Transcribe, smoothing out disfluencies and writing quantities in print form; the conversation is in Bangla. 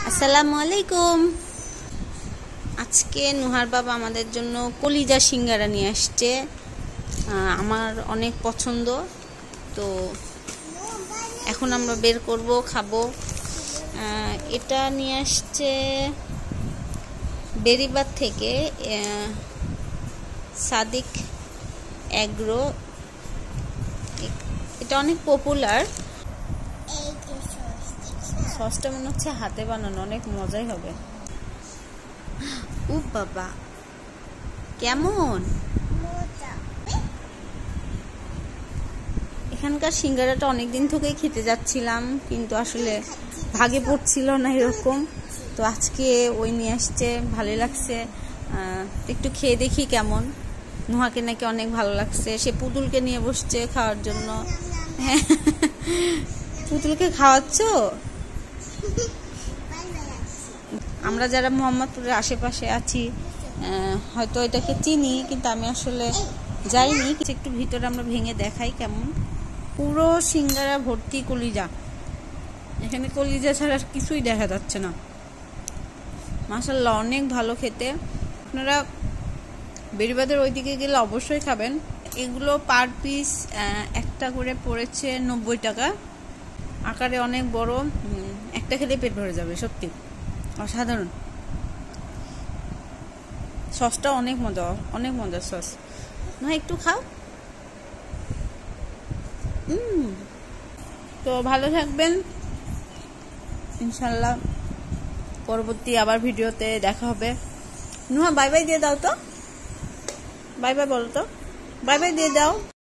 আসসালামু আলাইকুম। আজকে নুহার বাবা আমাদের জন্য কলিজা সিঙ্গারা নিয়ে আসছে। আমার অনেক পছন্দ, তো এখন আমরা বের করব, খাবো। এটা নিয়ে আসছে বেরিবাদ থেকে, সাদিক অ্যাগ্রো। এটা অনেক পপুলার। সসটা মনে হচ্ছে হাতে বানানো, অনেক মজাই হবে। ও বাবা, কেমন! এখানকার সিঙ্গারাটা অনেকদিন থেকেই খেতে যাচ্ছিলাম, কিন্তু আসলে ভাগে পড়ছিল না এরকম। তো আজকে ওই নিয়ে আসছে, ভালোই লাগছে। একটু খেয়ে দেখি কেমন। নুহাকে নাকি অনেক ভালো লাগছে, সে পুতুলকে নিয়ে বসছে খাওয়ার জন্য। হ্যাঁ, পুতুলকে খাওয়াচ্ছ? আমরা যারা মোহাম্মদপুরের আশেপাশে আছি হয়তো এটাকে চিনি, কিন্তু আমি আসলে যাইনি। একটু ভিতরে আমরা ভেঙে দেখাই কেমন। পুরো সিঙ্গারা ভর্তি কলিজা, এখানে কলিজা ছাড়া কিছুই দেখা যাচ্ছে না। মাশাআল্লাহ, অনেক ভালো খেতে। আপনারা বেরিবাদের ওইদিকে গেলে অবশ্যই খাবেন। এগুলো পার পিস একটা করে পড়েছে 90 টাকা। আকারে অনেক বড়, একটা খেলে পেট ভরে যাবে, সত্যি অসাধারণ। সসটা অনেক মজা, অনেক মজার সস। না একটু খাও। তো ভালো থাকবেন ইনশাল্লাহ। পরবর্তী আবার ভিডিওতে দেখা হবে। নুহা বাই বাই দিয়ে দাও তো, বাই বাই বলো তো, বাই বাই দিয়ে দাও।